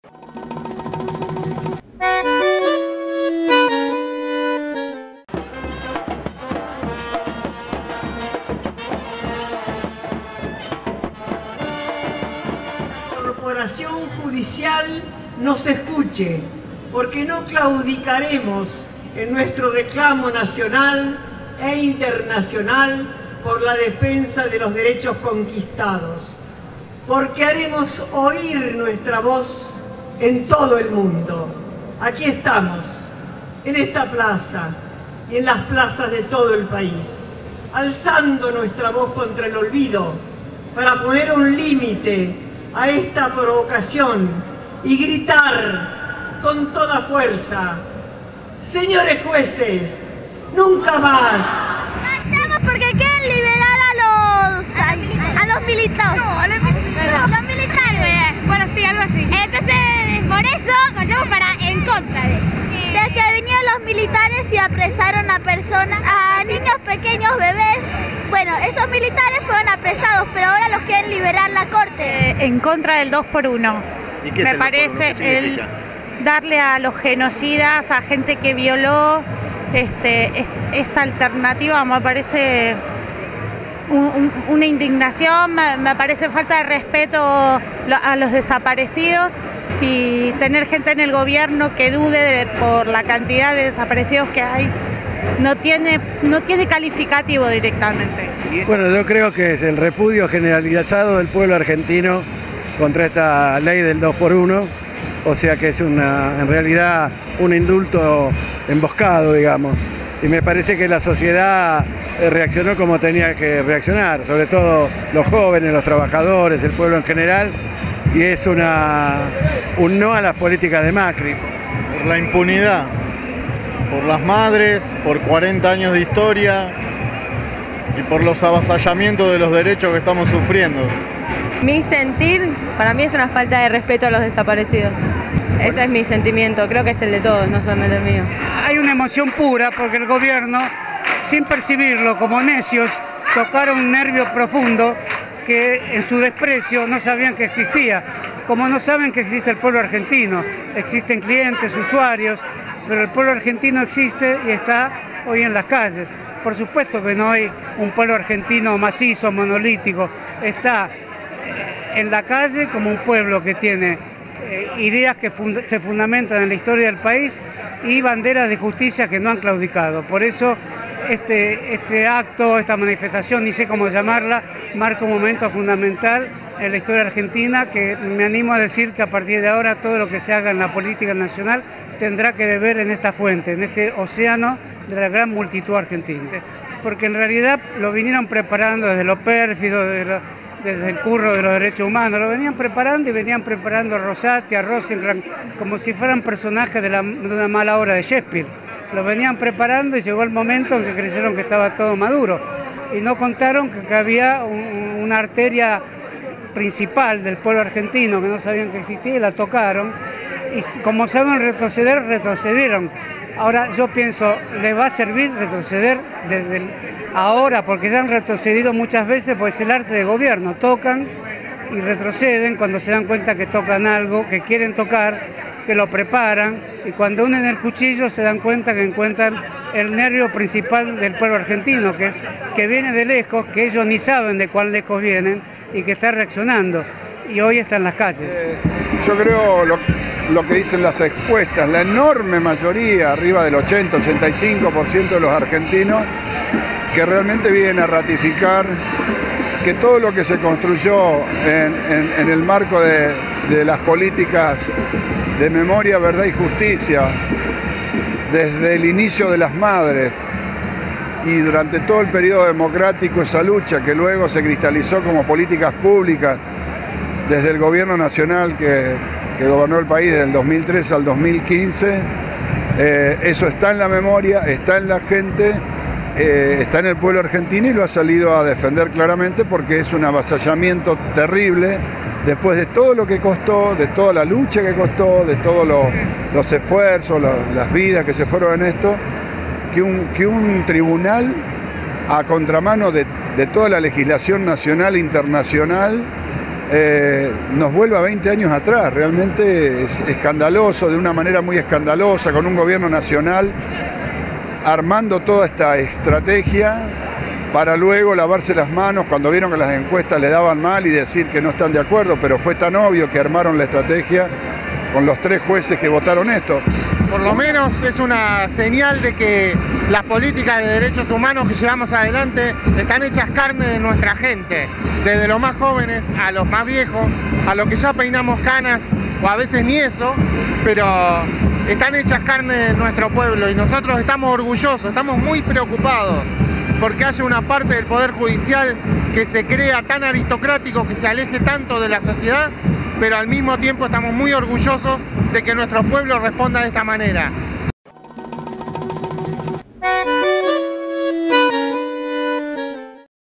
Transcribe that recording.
Corporación judicial nos escuche, porque no claudicaremos en nuestro reclamo nacional e internacional por la defensa de los derechos conquistados, porque haremos oír nuestra voz en todo el mundo. Aquí estamos, en esta plaza y en las plazas de todo el país, alzando nuestra voz contra el olvido para poner un límite a esta provocación y gritar con toda fuerza: señores jueces, nunca más. Estamos porque quieren liberar a los militares. No, los militares. Bueno, sí, algo así. Entonces, por eso marchamos en contra de eso. De que vinieron los militares y apresaron a personas, a niños pequeños, bebés. Bueno, esos militares fueron apresados, pero ahora los quieren liberar la corte. En contra del 2x1. ¿Y qué Me parece el darle a los genocidas, a gente que violó, esta alternativa me parece una indignación, me parece falta de respeto a los desaparecidos, y tener gente en el gobierno que dude por la cantidad de desaparecidos que hay no tiene calificativo directamente. Bueno, yo creo que es el repudio generalizado del pueblo argentino contra esta ley del 2x1, o sea que es en realidad un indulto emboscado, digamos. Y me parece que la sociedad reaccionó como tenía que reaccionar, sobre todo los jóvenes, los trabajadores, el pueblo en general, y es un no a las políticas de Macri. Por la impunidad, por las madres, por 40 años de historia y por los avasallamientos de los derechos que estamos sufriendo. Mi sentir, para mí es una falta de respeto a los desaparecidos. Ese es mi sentimiento, creo que es el de todos, no solamente el mío. Hay una emoción pura porque el gobierno, sin percibirlo como necios, tocaron un nervio profundo que en su desprecio no sabían que existía. Como no saben que existe el pueblo argentino, existen clientes, usuarios, pero el pueblo argentino existe y está hoy en las calles. Por supuesto que no hay un pueblo argentino macizo, monolítico, está en la calle como un pueblo que tiene ideas que se fundamentan en la historia del país y banderas de justicia que no han claudicado. Por eso este acto, esta manifestación, ni sé cómo llamarla, marca un momento fundamental en la historia argentina, que me animo a decir que a partir de ahora todo lo que se haga en la política nacional tendrá que beber en esta fuente, en este océano de la gran multitud argentina. Porque en realidad lo vinieron preparando desde lo pérfido, desde el curro de los derechos humanos, lo venían preparando y venían preparando a Rosati, a Rosencrantz, como si fueran personajes de una mala obra de Shakespeare. Lo venían preparando y llegó el momento en que creyeron que estaba todo maduro. Y no contaron que había una arteria principal del pueblo argentino que no sabían que existía y la tocaron. Y como saben retroceder, retrocedieron. Ahora yo pienso, ¿les va a servir retroceder desde ahora? Porque ya han retrocedido muchas veces, pues es el arte de gobierno. Tocan y retroceden cuando se dan cuenta que tocan algo, que quieren tocar, que lo preparan, y cuando unen el cuchillo se dan cuenta que encuentran el nervio principal del pueblo argentino, que viene de lejos, que ellos ni saben de cuán lejos vienen y que está reaccionando. Y hoy está en las calles. Yo creo lo que dicen las encuestas, la enorme mayoría, arriba del 80-85% de los argentinos, que realmente vienen a ratificar que todo lo que se construyó en el marco de las políticas de memoria, verdad y justicia, desde el inicio de las madres y durante todo el periodo democrático, esa lucha que luego se cristalizó como políticas públicas desde el gobierno nacional que gobernó el país del 2003 al 2015, eso está en la memoria, está en la gente, está en el pueblo argentino y lo ha salido a defender claramente porque es un avasallamiento terrible después de todo lo que costó, de toda la lucha que costó, de todos los esfuerzos, las vidas que se fueron en esto, que un tribunal a contramano de toda la legislación nacional e internacional nos vuelva 20 años atrás. Realmente es escandaloso, de una manera muy escandalosa, con un gobierno nacional armando toda esta estrategia para luego lavarse las manos cuando vieron que las encuestas le daban mal y decir que no están de acuerdo, pero fue tan obvio que armaron la estrategia con los 3 jueces que votaron esto. Por lo menos es una señal de que las políticas de derechos humanos que llevamos adelante están hechas carne de nuestra gente, desde los más jóvenes a los más viejos, a los que ya peinamos canas o a veces ni eso, pero están hechas carne de nuestro pueblo y nosotros estamos orgullosos, estamos muy preocupados porque haya una parte del Poder Judicial que se crea tan aristocrático, que se aleje tanto de la sociedad, pero al mismo tiempo estamos muy orgullosos de que nuestro pueblo responda de esta manera.